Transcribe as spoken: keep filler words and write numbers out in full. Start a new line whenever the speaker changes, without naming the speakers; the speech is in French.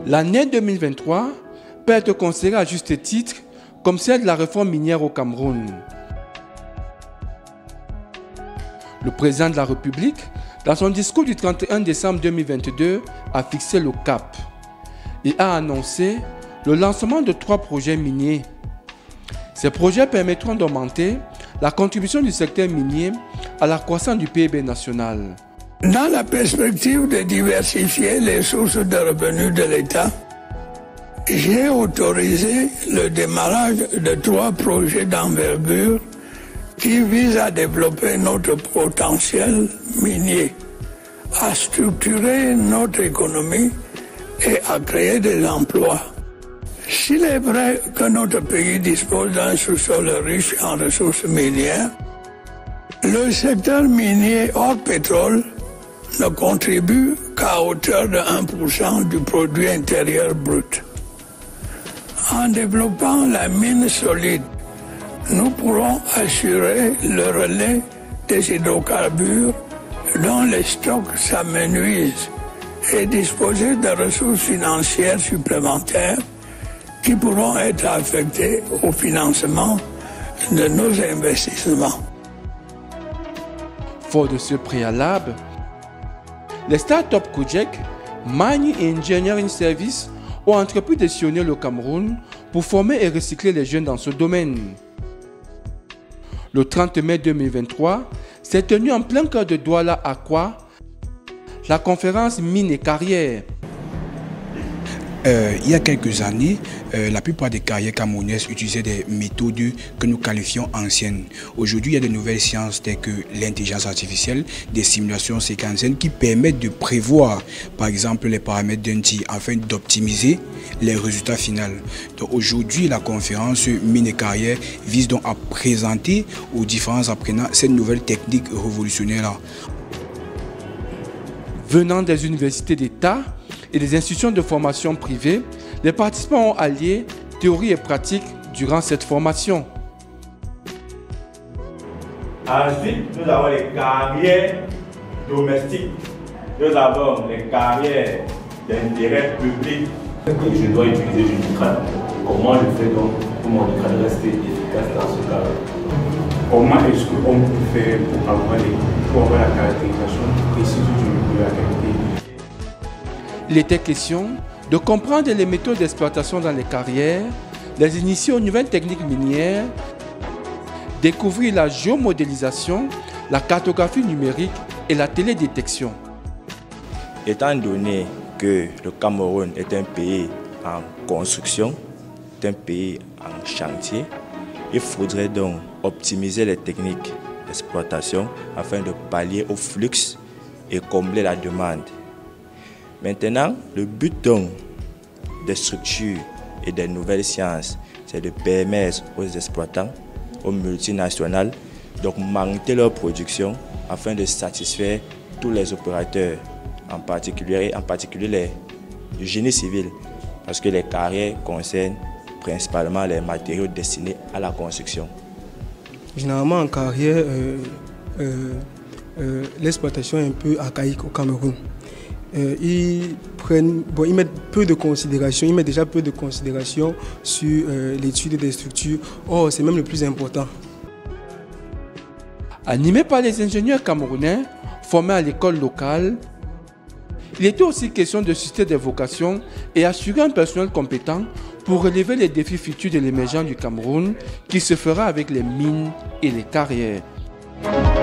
L'année deux mille vingt-trois peut être considérée à juste titre comme celle de la réforme minière au Cameroun. Le président de la République, dans son discours du trente et un décembre deux mille vingt-deux, a fixé le cap et a annoncé le lancement de trois projets miniers. Ces projets permettront d'augmenter la contribution du secteur minier à la croissance du P I B national.
Dans la perspective de diversifier les sources de revenus de l'État, j'ai autorisé le démarrage de trois projets d'envergure qui visent à développer notre potentiel minier, à structurer notre économie et à créer des emplois. S'il est vrai que notre pays dispose d'un sous-sol riche en ressources minières, le secteur minier hors pétrole ne contribue qu'à hauteur de un pour cent du produit intérieur brut. En développant la mine solide, nous pourrons assurer le relais des hydrocarbures dont les stocks s'amenuisent et disposer de ressources financières supplémentaires qui pourront être affectés au financement de nos investissements.
Fort de ce préalable, les startups Kojek, Mining and Engineering Services ont entrepris de sillonner le Cameroun pour former et recycler les jeunes dans ce domaine. Le trente mai deux mille vingt-trois s'est tenue en plein cœur de Douala à Kwa la conférence Mines et Carrières.
Euh, il y a quelques années, euh, la plupart des carrières camerounaises utilisaient des méthodes que nous qualifions anciennes. Aujourd'hui, il y a de nouvelles sciences telles que l'intelligence artificielle, des simulations séquentielles qui permettent de prévoir, par exemple, les paramètres d'un tir afin d'optimiser les résultats finaux. Donc aujourd'hui, la conférence Mines et Carrières vise donc à présenter aux différents apprenants cette nouvelle technique révolutionnaire-là.
Venant des universités d'État et des institutions de formation privées, les participants ont allié théorie et pratique durant cette formation.
Ensuite, nous avons les carrières domestiques. Nous avons les carrières d'intérêt public. Je dois utiliser du nitrate. Comment je fais donc pour mon nitrate rester efficace dans ce cas-là? Comment est-ce qu'on peut faire pour avoir, les, pour avoir la caractérisation précise de la qualité?
Il était question de comprendre les méthodes d'exploitation dans les carrières, les initier aux nouvelles techniques minières, découvrir la géomodélisation, la cartographie numérique et la télédétection.
Étant donné que le Cameroun est un pays en construction, est un pays en chantier, il faudrait donc optimiser les techniques d'exploitation afin de pallier au flux et combler la demande. Maintenant, le but donc des structures et des nouvelles sciences, c'est de permettre aux exploitants, aux multinationales, d'augmenter leur production afin de satisfaire tous les opérateurs, en particulier, en particulier les, le génie civil, parce que les carrières concernent principalement les matériaux destinés à la construction.
Généralement en carrière, euh, euh, euh, l'exploitation est un peu archaïque au Cameroun. Euh, ils, prennent, bon, ils mettent peu de considération, ils mettent déjà peu de considération sur euh, l'étude des structures. Or, c'est même le plus important.
Animé par les ingénieurs camerounais formés à l'école locale, il était aussi question de susciter des vocations et assurer un personnel compétent pour relever les défis futurs de l'émergence du Cameroun qui se fera avec les mines et les carrières.